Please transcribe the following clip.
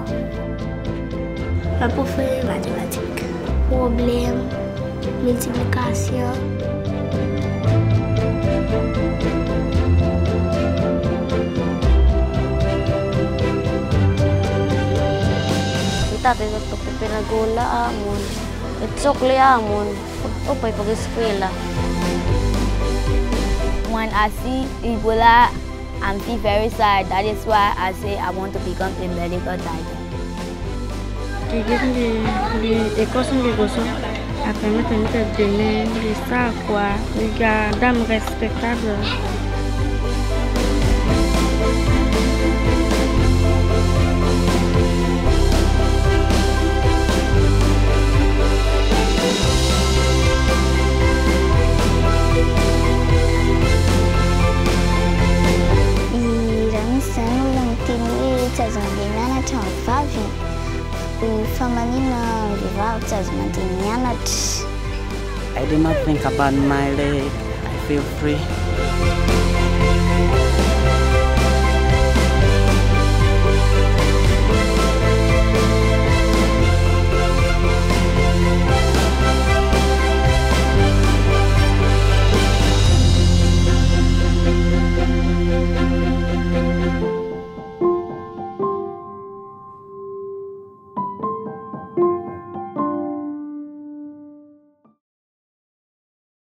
Pour faire mathématiques, problème, multiplication. Kita tutok pinagula amon. Itsokli amon. Upay pag-eskwela. When I see Ebola, I feel very sad. That is why I say I want to become a medical doctor. Les causes des grossons à permettre de donner des savoir, des dames respectables. I did not think about my leg. I feel free.